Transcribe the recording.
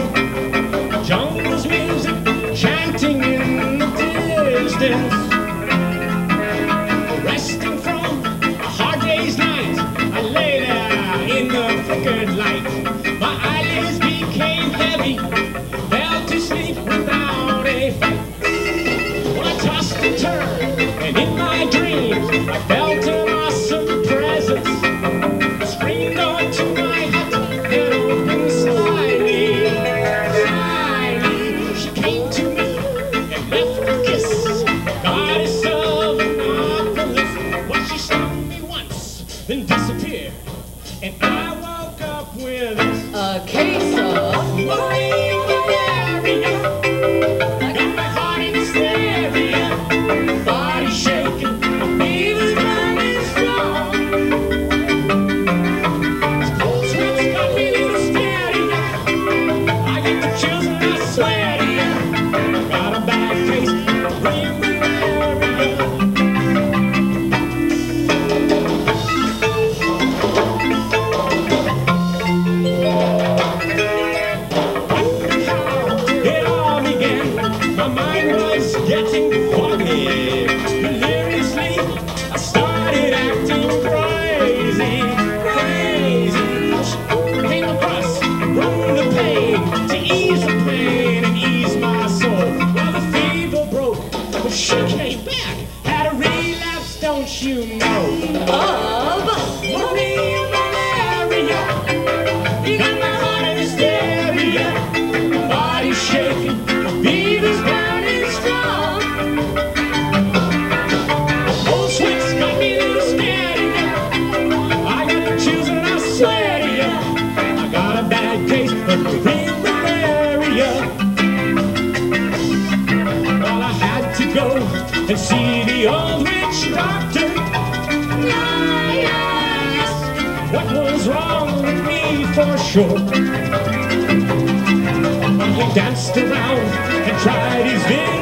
Jungle's music chanting in the distance. Resting from a hard day's night, I lay there in the flickered light. My eyelids became heavy, fell to sleep without a fight. Well, I tossed and turned, and in my dreams I felt an awesome presence. I screamed on to my hut and opened slyly. Slyly, she came to me and left a kiss. Goddess of Annapolis. Well, she stopped me once, then disappeared, and I woke up with this. A case of Maria Malaria. Got my heart in hysteria, body shaking, fever's burning strong. Cold sweats got me a little steady. I get the chills and I swear to you, got a bad case of brain malaria. It all began. My mind was getting foggy. Deliriously, I started acting crazy, crazy. She came across, rung the pain to ease the pain and ease my soul. Well, the fever broke, but she came back, had a relapse, don't you know? of Maria Malaria. You got my heart in hysteria, body shaking, fever's burning strong. Cold sweats got me a little scared. I got the chills and I swear to you, I got a bad case of real malaria. Well, I had to go and see the old witch doctor. I asked what was wrong with me for sure. He danced around and tried his very